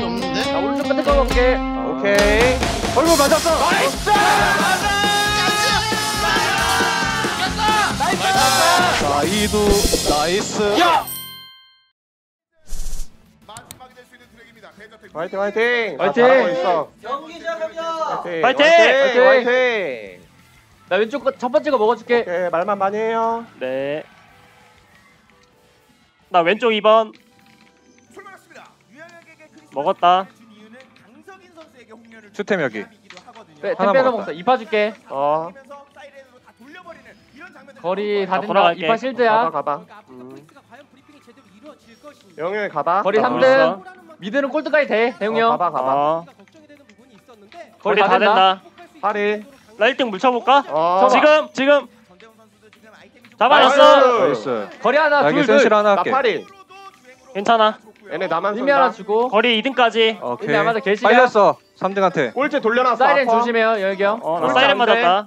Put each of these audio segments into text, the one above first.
게 없는데? 자, 오른쪽 끝에 거 볼게. 오케이. 얼굴 맞았어. 나이스! 자, 이두 나이스. 야! 화이팅 화이팅. 화이팅! 잘하고 있어. 경기 시작합니다. 화이팅. 화이팅! 화이팅. 화이팅. 나 왼쪽 거 첫 번째 거 먹어줄게. 오케이, 말만 많이 해요. 네. 나 왼쪽 2번. 먹었다. 추템 여기. 템 빼서 먹자. 이파 줄게. 거리 다 된다. 돌아갈게. 이파 실드야. 가봐. 영일 가봐. 거리 아, 3등. 미드는 골드까지 돼. 대웅이 형. 가봐. 어. 거리 거리 다 된다. 8일. 나 1등 물쳐볼까? 어. 지금. 잡아놨어. 나이스. 거리 하나, 둘, 둘. 센실 하나 할게. 나 8일. 괜찮아. 얘네 나만 힘이 하나 쏜다. 주고. 거리 2등까지. 힘이 아마도 개시야. 빨렸어. 3등한테. 꼴찌 돌려놨어. 사이렌 아파. 조심해요, 여기 형. 나 사이렌 맞았다.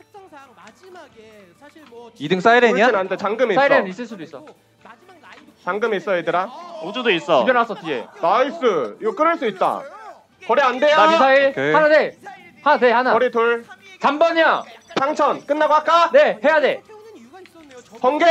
2등 사이렌이야? 꼴찌는 안돼. 잠금 있어. 사이렌 있을 수도 있어. 잠금 있어 얘들아. 우주도 있어. 비벼놨어 뒤에. 나이스. 이거 끊을 수 있다. 거리 안 돼요. 나 미사일. 오케이. 하나 돼. 하나 돼, 하나. 거리 둘. 3번이야. 상천. 끝나고 할까? 네, 해야 돼. 번개.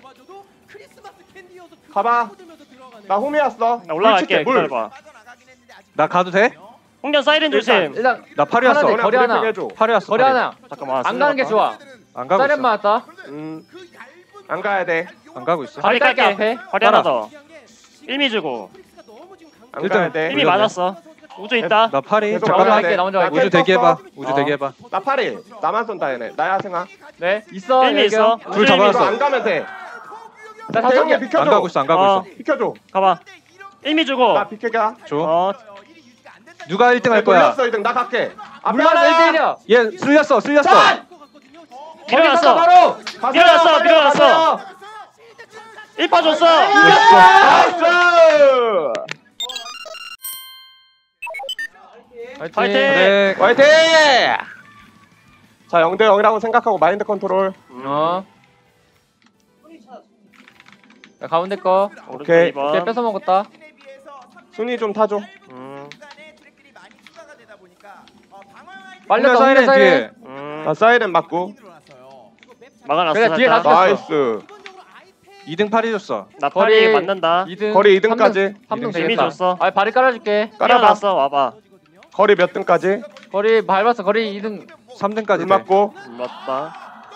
가봐. 나 홈이 왔어. 나 올라갈게. 물. 기다려봐. 나 가도 돼? 홍련 사이렌 조심. 일단 나 팔이 하나 왔어. 돼, 거리 하나. 팔이 왔어. 거리 하나. 잠깐만. 안 가는 게 좋아. 안 가고 사이렌 있어. 맞았다. 안 가야 돼. 안 가고 있어. 다리 깔게, 깔게. 앞에. 다리 하나 더. 1미 주고. 안 가야 돼. 1미 맞았어. 우주 있다. 나 팔이. 나 먼저 갈게, 나 먼저 갈게. 우주 대기해봐. 우주 대기해봐. 나 팔이. 나만 쏜다 얘네. 나야 생아. 네, 있어. 1미 여기 있어. 형. 둘 잡아놨어. 안 가면 돼. 나 대형이 다섯 개. 비켜줘. 안 가고 있어. 안 가고 어. 있어. 비켜줘. 가봐. 1미 주고. 나 비켜가. 줘. 어. 누가 1등 할 거야? 돌렸어 1등. 나 갈게. 물러나 1대1이야. 얘 쓸렸어. 쓸렸어. 밀어놨어. 바로. 밀어놨어. 1파 줬어. 나이스. 파이팅. 네. 화이팅! 자, 0대 0이라고 생각하고 마인드 컨트롤. 자, 가운데 거. 오케이. 오른쪽 이제 2번. 뺏어 먹었다. 순위 좀 타줘. 빨렸다. 사이렌 뒤에. 나 사이렌 맞고. 막아놨어. 그래, 뒤에 살짝. 다 나이스. 2등 8이 줬어. 나 거리 팔이 맞는다. 2등. 거리 2등까지. 3등 재미 되겠다. 줬어. 아, 발이 깔아줄게. 깔아봐. 깔아놨어. 와봐. 거리 몇 등까지? 거리 밟았어. 거리 2등. 3등까지 물 맞고. 맞다.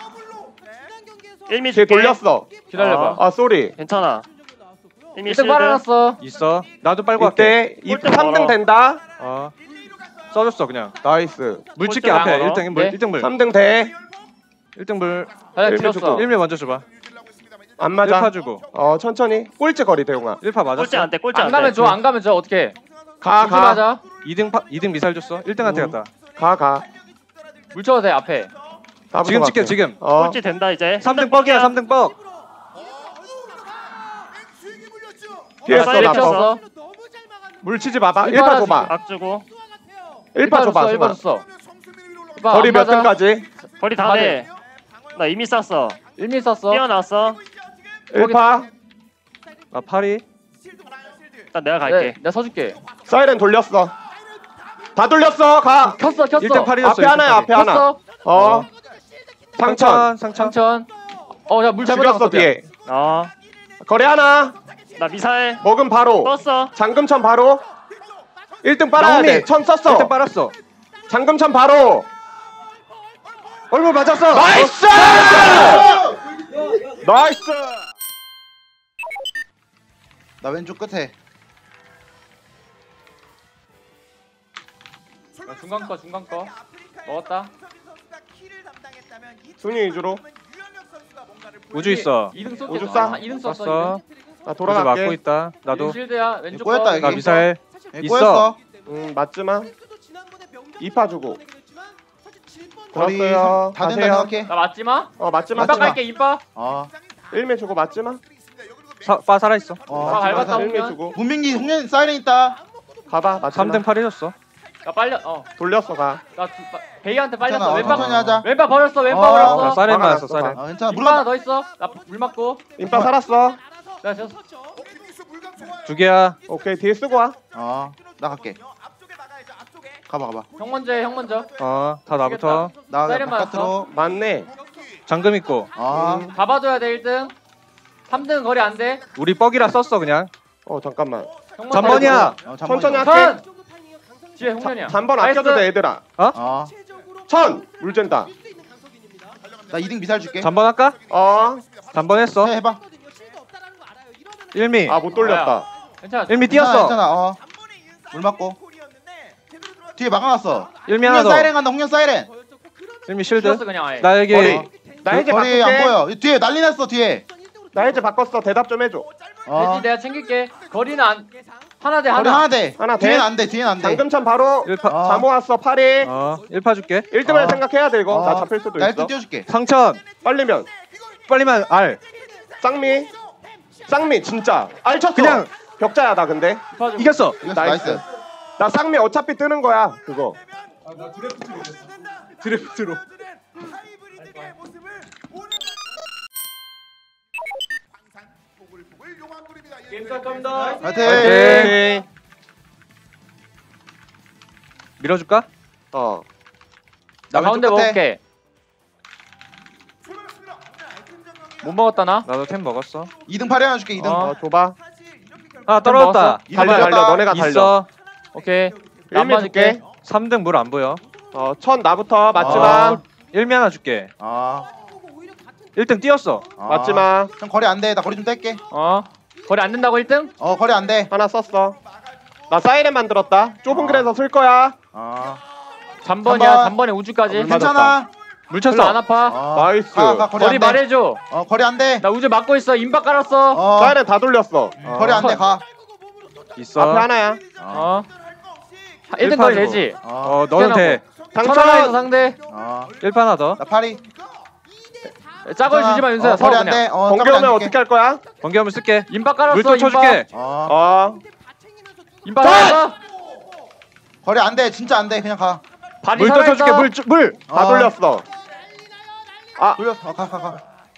1미 걔 줄게. 돌렸어. 기다려봐. 아, 쏘리. 괜찮아. 1미 1등 실드. 빨아놨어. 있어. 나도 빨고 할게. 이때 꼴등 3등 멀어. 된다. 써줬어 그냥. 나이스. 물 칠게 꼴등 앞에. 멀어. 1등 물. 네. 1등 물. 3등 돼. 1등 물. 아, 일미 길었어. 주고. 1미 먼저 줘봐. 안 맞아. 1파 주고. 천천히. 꼴찌 거리 대용아. 1파 맞았어. 꼴찌 안 돼. 꼴찌 안 안 돼. 가면 줘. 안 가면 줘. 어떻게? 가. 조심하자. 2등 미사일 줬어. 1등한테 갔다. 가. 물 쳐도 돼, 앞에. 나부터 지금 갈게. 찍게 지금. 꼴찌 된다 이제. 3등 뻑이야. 3등 뻑. 피했어. 사이렌 나 쳤어. 거. 쳤어. 물 치지 마봐. 일파 1파 하나 줘봐. 각 주고. 1파 줘봐. 1파 줬어. 거리 몇 등까지? 거리 다 돼. 나 이미 쐈어. 1미 썼어. 뛰어났어. 1파. 아 8이. 일단 내가 네, 갈게. 내가 서줄게. 사이렌 돌렸어. 다 돌렸어. 가. 켰어. 1등 8이 줬어. 앞에 하나야. 앞에 하나. 켰어. 상천. 상천. 야, 물 잘못 죽였어 나갔어. 뒤에. 거리 하나. 나 미사일 먹은 바로. 떴어. 잠금천 바로. 1등 빨아야 나오미. 돼. 천 썼어. 1등 빨았어. 잠금천 바로. 얼굴 맞았어. 나이스! 나이스! 나 왼쪽 끝에. 중간 거. 먹었다. 순위 위주로. 우주 있어. 2등 썼 우주 쏴? 2등 쐈어. 썼어. 나 우주 돌아갈게. 맞고 있다. 나도. 실드야. 왼쪽 꼬였다, 거. 여기. 나 미사일. 있어. 꼬였어. 맞지마. 2파 주고. 거리 들었어요. 다 된다 가세요. 생각해. 나 맞지마? 맞지마. 인파 갈게, 인파. 1매 주고 맞지마. 빠 살아 있어. 밟았다. 1매 주고. 문민기 홍련 사이렌 있다. 가봐. 맞지마. 3등 8이 줬어. 나 빨려. 돌렸어 가. 나 베이한테 빨렸어. 괜찮아. 왼발. 천천히 하자. 왼발 버렸어. 왼발 어. 나 버렸어. 사이렌 막아놨어, 맞았어. 사이렌. 괜찮아. 물 하나 더 있어. 나 물 맞고. 인파 살았어. 나 저 두 개야. 오케이 뒤에 쓰고 와. 나 갈게. 가봐. 형 먼저 해, 형 먼저. 다 나부터. 나 사이렌 바깥으로. 맞네. 잠금 있고. 잡아줘야 돼 1등. 3등 거리 안 돼. 우리 뻑이라 썼어 그냥. 잠깐만. 형 잠번이야. 천천히 선. 할게. 뒤에 홍련이야. 잠번 아껴도 돼 얘들아. 천 물젠다. 나 2등 미사일 줄게. 잠번 할까? 잠번 했어. 해봐. 1미. 못 돌렸다. 괜찮아. 1미 뛰었어. 괜찮아. 물 맞고. 뒤에 막아놨어. 1미 하나 홍련 더. 사이렌 간다. 홍련 사이렌. 1미 실드. 죽였어 그냥 아예. 나 여기. 거리. 나 해제 거리 안 바꿀게. 보여. 뒤에 난리 났어 뒤에. 나 해제 바꿨어. 대답 좀 해줘. 돼지 내가 챙길게. 거리는 안 하나 대 거리 하나. 하나 돼. 하나 돼? 뒤에는 안 돼. 뒤에는 안 돼. 당금천 바로 1파. 잠모 왔어. 파리. 1파 줄게. 1등을 생각해야 돼 이거. 나 잡힐 수도 나 있어. 1등 띄워줄게. 상천. 빨리면 빨리만 R. 쌍미 진짜 알 쳤어. 그냥. 격자야 나 근데. 이겼어. 이겼어. 나이스. 나 쌍미 어차피 뜨는 거야 그거. 드래프트로. 화이팅. 오케이. 밀어줄까? 나 나 가운데 왼쪽 끝에. 먹을게. 못 먹었다 나. 나도 템 먹었어. 2등 파리 하나 줄게. 2등. 줘봐. 떨어졌다. 달려 너네가 달려. 있어. 오케이. 나 안 1미 줄게. 맞을게. 3등 물 안 보여. 천 나부터 맞지마. 1미 하나 줄게. 1등 뛰었어. 맞지마. 형 거리 안 돼. 나 거리 좀 뗄게. 거리 안 된다고 1등? 거리 안 돼. 하나 썼어. 나 사이렌 만들었다. 좁은 길에서 쓸 거야. 잠번이야. 잠번. 잠번에 우주까지. 얼마 괜찮아. 물 별로 쳤어. 안 아파. 나이스. 가, 거리 거리 안 돼. 말해줘. 거리 안 돼. 나 우주 막고 있어. 임박 깔았어. 사이렌 다 돌렸어. 거리 안 돼. 가. 있어. 앞에 하나야. 1등 거리 되지. 너는 돼. 천하에서 당첨. 상대. 1파 하나 더. 나 파리. 짝을 주지 마 윤서야. 거리 서로 안 돼. 그냥. 번개 오면 어떻게 할 거야? 번개하면 쓸게. 임박 깔았어. 물통 쳐줄게. 임박 깔았어. 거리 안 돼. 진짜 안 돼. 그냥 가. 발이 물통 살아있어. 쳐줄게. 물. 다 돌렸어. 돌렸어. 가.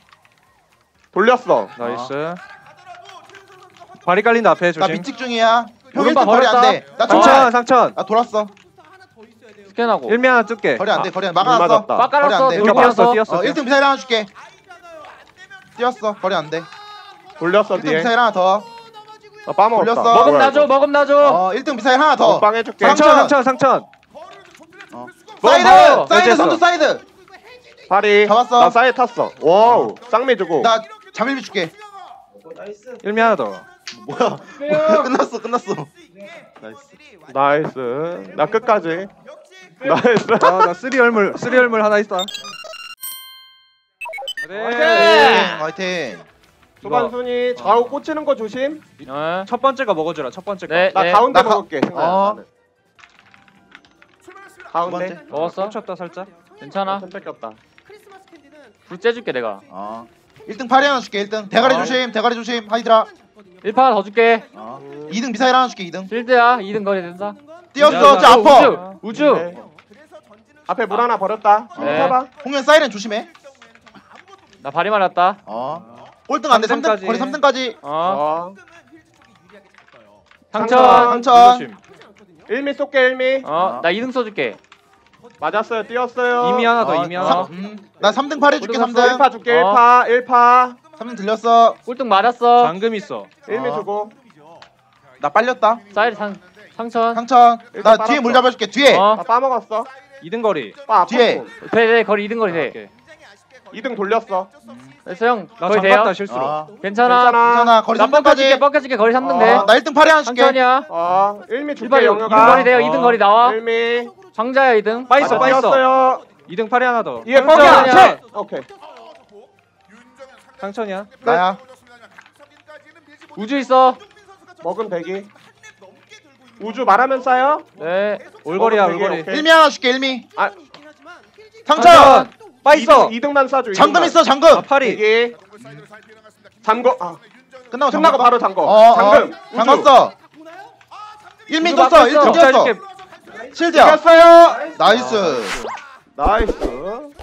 돌렸어. 나이스. 발이 깔린다 앞에 나 조심. 미직 중이야. 형 오른발 1등 거리 안 버렸다. 돼. 나 상천 상천. 나 돌았어. 스캔하고. 1미 하나 뜰게. 거리 안 돼. 거리 안 돼. 물 막아놨어. 맞았다. 막 깔았어. 거리 안 돼. 돌 뛰었어 뛰었어. 뛰었어. 1등 미사일 하나 줄게. 뛰었어. 거리 안 돼. 돌렸어 1등 뒤에. 미사일 하나 더. 나 빠먹었다. 돌렸어. 먹음 뭐야, 놔줘. 이거. 먹음 놔줘. 1등 미사일 하나 더. 빵 해줄게. 상천. 사이드. 먹어. 사이드 여기였어. 선두 사이드. 파리. 잡았어. 나 사이 탔어. 와우. 쌍미 주고. 나 잠일비 줄게. 1미 하나 더. 뭐야? 끝났어. 나이스. 나이스. 나 끝까지. 나이스. 나 쓰리 얼물 하나 있어. 화이팅. 초반 순위 좌우 꽂히는 거 조심. 첫 번째가 먹어주라. 첫 번째 거. 네. 나 가운데 나 먹을게. 어. 가운데. 두 번째. 먹었어? 꽂혔다 살짝. 괜찮아. 선 뺏겼다. 불 째줄게 내가. 1등 파리 하나 줄게. 1등 대가리 조심. 하이드라. 1파 하나 더 줄게. 2등 미사일 하나 줄게. 2등. 필드야. 2등 거리 된다. 뛰었어. 저 아파. 우주. 네. 앞에 물 하나 버렸다. 네. 해봐. 홍현 사이렌 조심해. 나 발이 말았다. 꼴등 안 돼. 3등 3등까지. 거리 3등까지. 상천. 상천. 1미 쏠게 1미. 나 2등 써줄게. 맞았어요. 뛰었어요. 이미 하나 더. 이미 하나. 나 3등 파리 줄게. 어디 3등. 1파 줄게 1파. 3등 들렸어. 꼴등 맞았어. 잠금 있어. 1미 주고. 나 빨렸다. 사이드 상천. 상천. 나 일단 뒤에 물 빨았어. 잡아줄게. 뒤에. 나 빠먹었어. 2등 거리. 빠 뒤에. 네, 거리 2등 거리 돼. 오케이. 2등 돌렸어. 됐어 형. 나 거리 돼요. 잠갔다 실수로. 괜찮아. 괜찮아. 거리 나 뻑겨줄게. 3등까지. 뻑겨줄게. 거리 3등 돼. 나 1등 파리 하나 줄게. 상천이야. 1미 1파 줄게 2등 영유가. 거리 돼요. 2등 거리 나와. 1미. 장자야 2등. 빠 있어. 2등 팔이 하나 더. 이게 상천이야. 뻑이야. 오케이. 상천이야. 나야. 우주 있어. 먹은 대기. 우주 말하면 싸요? 네. 올거리야 되게 올거리. 오케이. 1미 하나 줄게. 1미. 아. 상천. 빠 있어. 2등만 싸줘. 잠금 2등만. 있어. 잠금. 팔이. 대기. 잠궈. 끝나고 끝나고 바로 잠궈. 잠금. 우주. 잠갔어. 1미 우주 떴어. 막혔어. 1등 격자 뛰었어. 해줄게. 실드야. 이겼어요. 나이스. 나이스.